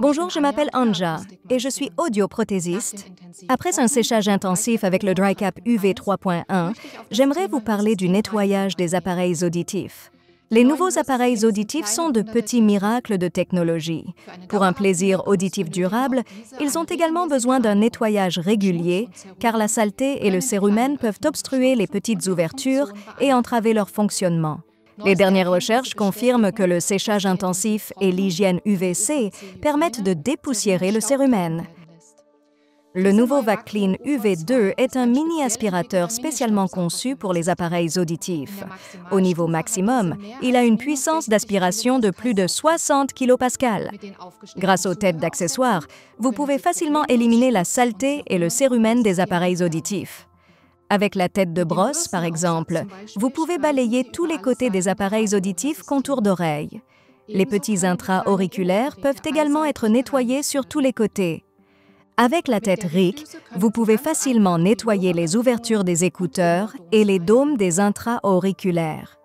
Bonjour, je m'appelle Anja et je suis audioprothésiste. Après un séchage intensif avec le DryCap UV 3.1, j'aimerais vous parler du nettoyage des appareils auditifs. Les nouveaux appareils auditifs sont de petits miracles de technologie. Pour un plaisir auditif durable, ils ont également besoin d'un nettoyage régulier, car la saleté et le cérumen peuvent obstruer les petites ouvertures et entraver leur fonctionnement. Les dernières recherches confirment que le séchage intensif et l'hygiène UVC permettent de dépoussiérer le cérumen. Le nouveau VacClean UV2 est un mini-aspirateur spécialement conçu pour les appareils auditifs. Au niveau maximum, il a une puissance d'aspiration de plus de 60 kPa. Grâce aux têtes d'accessoires, vous pouvez facilement éliminer la saleté et le cérumen des appareils auditifs. Avec la tête de brosse, par exemple, vous pouvez balayer tous les côtés des appareils auditifs contour d'oreille. Les petits intra-auriculaires peuvent également être nettoyés sur tous les côtés. Avec la tête RIC, vous pouvez facilement nettoyer les ouvertures des écouteurs et les dômes des intra-auriculaires.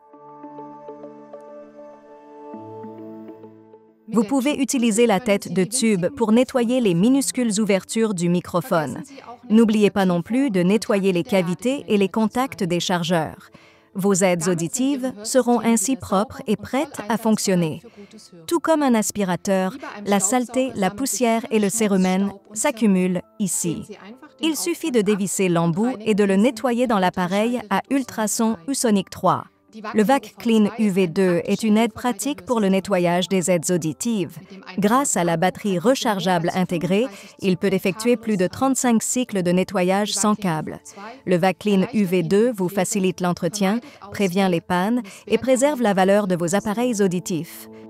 Vous pouvez utiliser la tête de tube pour nettoyer les minuscules ouvertures du microphone. N'oubliez pas non plus de nettoyer les cavités et les contacts des chargeurs. Vos aides auditives seront ainsi propres et prêtes à fonctionner. Tout comme un aspirateur, la saleté, la poussière et le cérumen s'accumulent ici. Il suffit de dévisser l'embout et de le nettoyer dans l'appareil à ultrasons ou Sonic 3. Le VacClean UV2 est une aide pratique pour le nettoyage des aides auditives. Grâce à la batterie rechargeable intégrée, il peut effectuer plus de 35 cycles de nettoyage sans câble. Le VacClean UV2 vous facilite l'entretien, prévient les pannes et préserve la valeur de vos appareils auditifs.